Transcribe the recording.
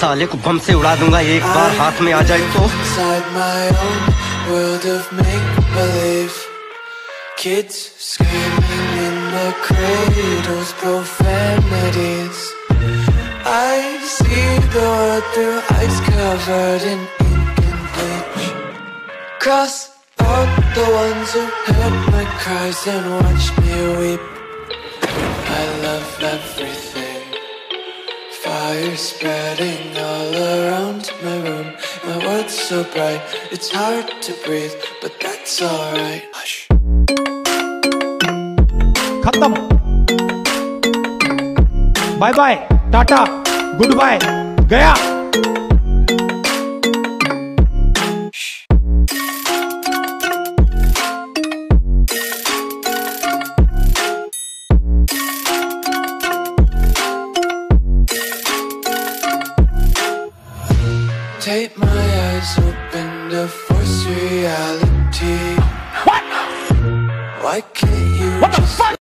साले को बम से उड़ा दूंगा एक बार हाथ में आ जाए तो। Inside my own world of make-believe, kids screaming in the cradles, profanities. I see the world through ice covered in ink and bleach. Cross out the ones who heard my cries and watched me weep. I love everything. Fire spreading all around my room. My world's so bright, it's hard to breathe, but that's alright. Hush. खत्म, bye bye, tata, goodbye, गया। Take my eyes open to force reality. What? Why can't you just